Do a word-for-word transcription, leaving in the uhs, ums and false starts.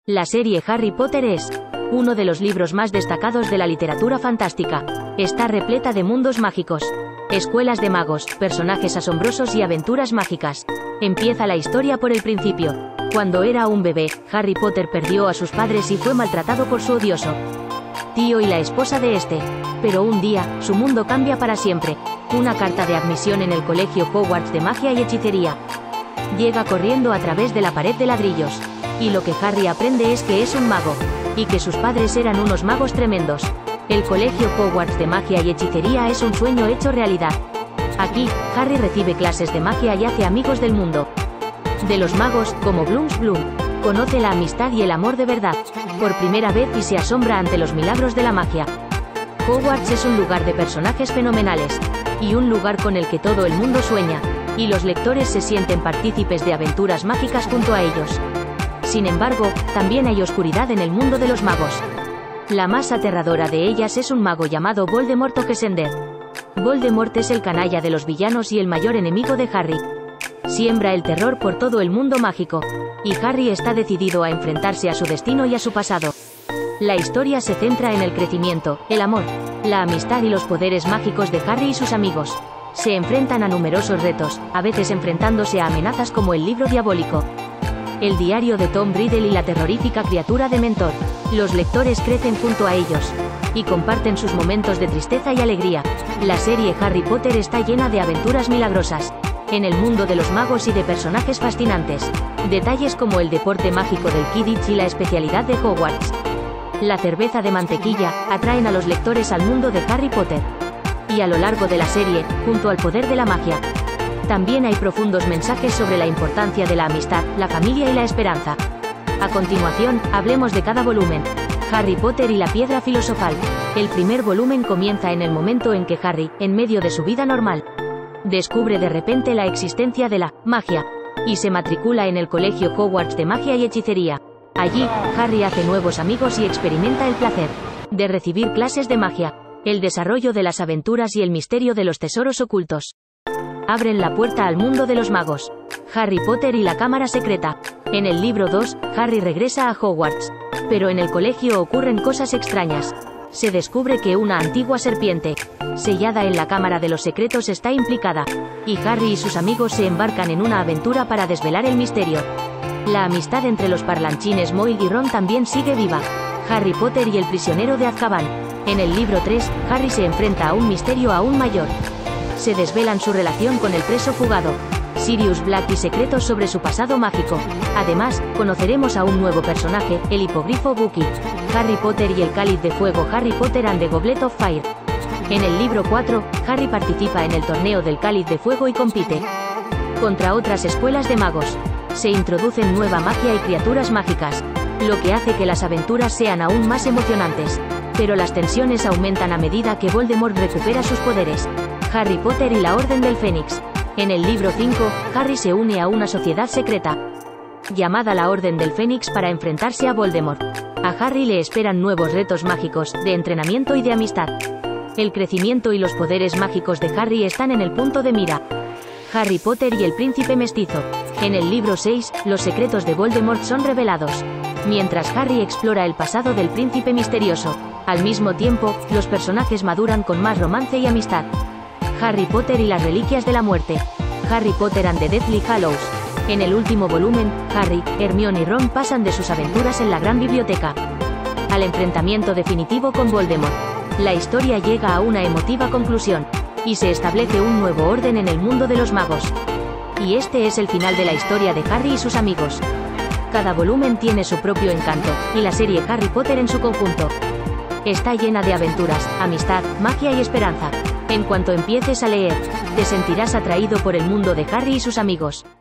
La serie Harry Potter es uno de los libros más destacados de la literatura fantástica. Está repleta de mundos mágicos, escuelas de magos, personajes asombrosos y aventuras mágicas. Empieza la historia por el principio. Cuando era un bebé, Harry Potter perdió a sus padres y fue maltratado por su odioso tío y la esposa de este. Pero un día, su mundo cambia para siempre. Una carta de admisión en el colegio Hogwarts de magia y hechicería llega corriendo a través de la pared de ladrillos. Y lo que Harry aprende es que es un mago, y que sus padres eran unos magos tremendos. El colegio Hogwarts de magia y hechicería es un sueño hecho realidad. Aquí, Harry recibe clases de magia y hace amigos del mundo de los magos, como Bloom's Bloom. Conoce la amistad y el amor de verdad, por primera vez, y se asombra ante los milagros de la magia. Hogwarts es un lugar de personajes fenomenales, y un lugar con el que todo el mundo sueña, y los lectores se sienten partícipes de aventuras mágicas junto a ellos. Sin embargo, también hay oscuridad en el mundo de los magos. La más aterradora de ellas es un mago llamado Voldemort o Gesender. Voldemort es el canalla de los villanos y el mayor enemigo de Harry. Siembra el terror por todo el mundo mágico, y Harry está decidido a enfrentarse a su destino y a su pasado. La historia se centra en el crecimiento, el amor, la amistad y los poderes mágicos de Harry y sus amigos. Se enfrentan a numerosos retos, a veces enfrentándose a amenazas como el libro diabólico, el diario de Tom Riddle y la terrorífica criatura de Mentor. Los lectores crecen junto a ellos, y comparten sus momentos de tristeza y alegría. La serie Harry Potter está llena de aventuras milagrosas en el mundo de los magos y de personajes fascinantes. Detalles como el deporte mágico del Quidditch y la especialidad de Hogwarts, la cerveza de mantequilla, atraen a los lectores al mundo de Harry Potter. Y a lo largo de la serie, junto al poder de la magia, también hay profundos mensajes sobre la importancia de la amistad, la familia y la esperanza. A continuación, hablemos de cada volumen. Harry Potter y la piedra filosofal. El primer volumen comienza en el momento en que Harry, en medio de su vida normal, descubre de repente la existencia de la magia, y se matricula en el colegio Hogwarts de magia y hechicería. Allí, Harry hace nuevos amigos y experimenta el placer de recibir clases de magia, el desarrollo de las aventuras y el misterio de los tesoros ocultos. Abren la puerta al mundo de los magos. Harry Potter y la cámara secreta. En el libro dos, Harry regresa a Hogwarts. Pero en el colegio ocurren cosas extrañas. Se descubre que una antigua serpiente, sellada en la cámara de los secretos, está implicada, y Harry y sus amigos se embarcan en una aventura para desvelar el misterio. La amistad entre los parlanchines Moyle y Ron también sigue viva. Harry Potter y el prisionero de Azkaban. En el libro tres, Harry se enfrenta a un misterio aún mayor. Se desvelan su relación con el preso fugado, Sirius Black, y secretos sobre su pasado mágico. Además, conoceremos a un nuevo personaje, el hipogrifo Bucky. Harry Potter y el cáliz de fuego. Harry Potter and the Goblet of Fire. En el libro cuatro, Harry participa en el torneo del cáliz de fuego y compite contra otras escuelas de magos. Se introducen nueva magia y criaturas mágicas, lo que hace que las aventuras sean aún más emocionantes. Pero las tensiones aumentan a medida que Voldemort recupera sus poderes. Harry Potter y la Orden del Fénix. En el libro cinco, Harry se une a una sociedad secreta llamada la Orden del Fénix para enfrentarse a Voldemort. A Harry le esperan nuevos retos mágicos, de entrenamiento y de amistad. El crecimiento y los poderes mágicos de Harry están en el punto de mira. Harry Potter y el príncipe mestizo. En el libro seis, los secretos de Voldemort son revelados, mientras Harry explora el pasado del príncipe misterioso. Al mismo tiempo, los personajes maduran con más romance y amistad. Harry Potter y las reliquias de la muerte. Harry Potter and the Deathly Hallows. En el último volumen, Harry, Hermione y Ron pasan de sus aventuras en la gran biblioteca al enfrentamiento definitivo con Voldemort. La historia llega a una emotiva conclusión, y se establece un nuevo orden en el mundo de los magos. Y este es el final de la historia de Harry y sus amigos. Cada volumen tiene su propio encanto, y la serie Harry Potter en su conjunto está llena de aventuras, amistad, magia y esperanza. En cuanto empieces a leer, te sentirás atraído por el mundo de Harry y sus amigos.